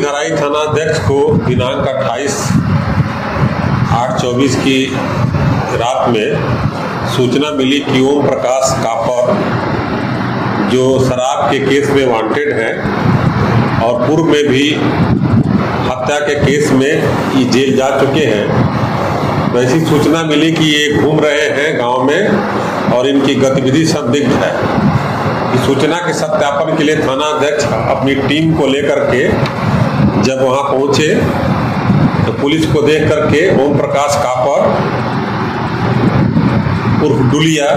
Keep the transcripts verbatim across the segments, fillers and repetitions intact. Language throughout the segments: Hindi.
घराई थानाध्यक्ष को दिनांक अट्ठाईस आठ चौबीस की रात में सूचना मिली कि ओम प्रकाश कापर जो शराब के केस में वांटेड हैं और पूर्व में भी हत्या के केस में ये जेल जा चुके हैं। तो ऐसी सूचना मिली कि ये घूम रहे हैं गांव में और इनकी गतिविधि संदिग्ध है। इस सूचना के सत्यापन के लिए थानाध्यक्ष अपनी टीम को लेकर के जब वहां पहुंचे तो पुलिस को देख करके ओम प्रकाश कापर उर्फ डुलिया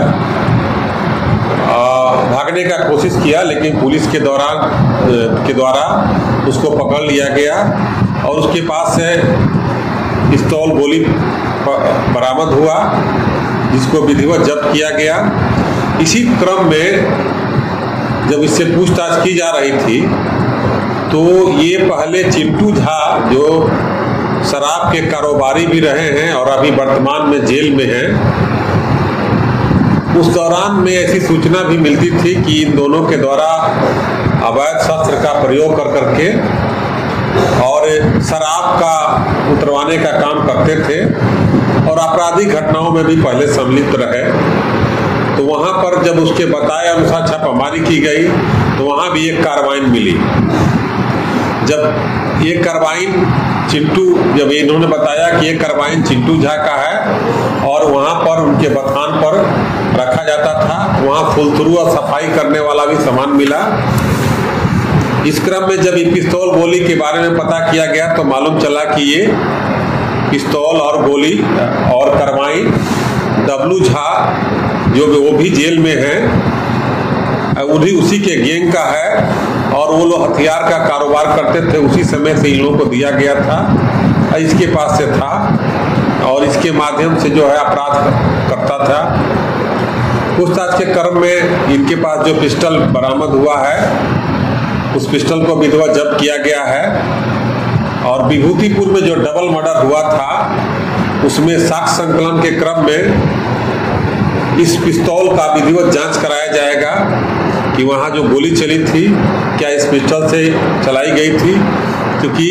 भागने का कोशिश किया, लेकिन पुलिस के दौरान के द्वारा उसको पकड़ लिया गया और उसके पास से पिस्तौल गोली बरामद हुआ जिसको विधिवत जब्त किया गया। इसी क्रम में जब इससे पूछताछ की जा रही थी तो ये पहले चिंटू झा जो शराब के कारोबारी भी रहे हैं और अभी वर्तमान में जेल में हैं, उस दौरान में ऐसी सूचना भी मिलती थी कि इन दोनों के द्वारा अवैध शस्त्र का प्रयोग कर करके और शराब का उतरवाने का काम करते थे और आपराधिक घटनाओं में भी पहले सम्मिलित रहे। तो वहां पर जब उसके बताए अनुसार छापामारी की गई तो वहां भी एक कार्बाइन मिली। जब ये कार्बाइन चिंटू जब इन्होंने बताया कि ये कार्बाइन चिंटू झा का है और वहां पर उनके बथान पर रखा जाता था, वहां फुलथरू और सफाई करने वाला भी सामान मिला। इस क्रम में जब ये पिस्तौल गोली के बारे में पता किया गया तो मालूम चला कि ये पिस्तौल और गोली और कार्बाइन डब्लू झा जो वो भी जेल में है उन्हीं उसी के गैंग का है और वो लोग हथियार का कारोबार करते थे। उसी समय से इन लोगों को दिया गया था, इसके पास से था और इसके माध्यम से जो है अपराध करता था। पूछताछ के क्रम में इनके पास जो पिस्टल बरामद हुआ है उस पिस्टल को विधिवत जब्त किया गया है और विभूतिपुर में जो डबल मर्डर हुआ था उसमें साक्ष्य संकलन के क्रम में इस पिस्तौल का विधिवत जांच कराया जाएगा कि वहां जो गोली चली थी क्या इस पिस्टल से चलाई गई थी, क्योंकि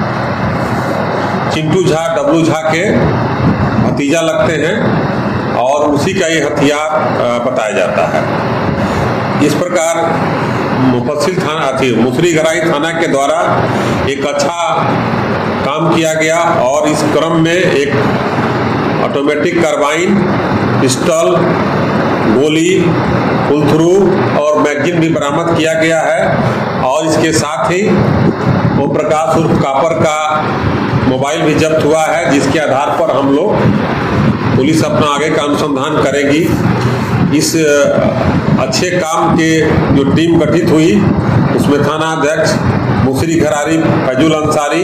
चिंटू झा डब्लू झा के भतीजा लगते हैं और उसी का ये हथियार बताया जाता है। इस प्रकार मुफस्सिल थाना थी मुसरी घराई थाना के द्वारा एक अच्छा काम किया गया और इस क्रम में एक ऑटोमेटिक कार्बाइन, पिस्टल, गोली, फुलथरू और मैगजीन भी बरामद किया गया है और इसके साथ ही ओम प्रकाश उर्फ कापर का मोबाइल भी जब्त हुआ है, जिसके आधार पर हम लोग पुलिस अपना आगे का अनुसंधान करेगी। इस अच्छे काम के जो टीम गठित हुई उसमें थानाध्यक्ष मुसरी घरारी फैजुल अंसारी,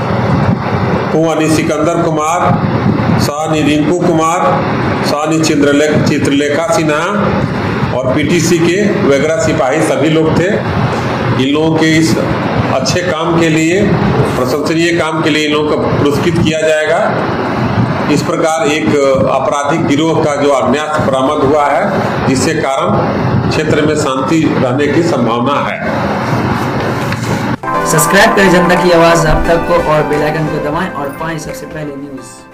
कुआनी सिकंदर कुमार, सानी रिंकू कुमार, सानी चित्रले चित्रलेखा सिन्हा और पीटीसी के वगैरह सिपाही सभी लोग थे। इन लोगों के इस अच्छे काम के लिए, प्रशंसनीय काम के लिए इन लोगों को पुरस्कृत किया जाएगा। इस प्रकार एक आपराधिक गिरोह का जो अज्ञात बरामद हुआ है जिससे कारण क्षेत्र में शांति रहने की संभावना है। सब्सक्राइब करें जनता की आवाज अब तक को और बेल आइकन को दबाएं और पाएं सबसे पहले न्यूज़।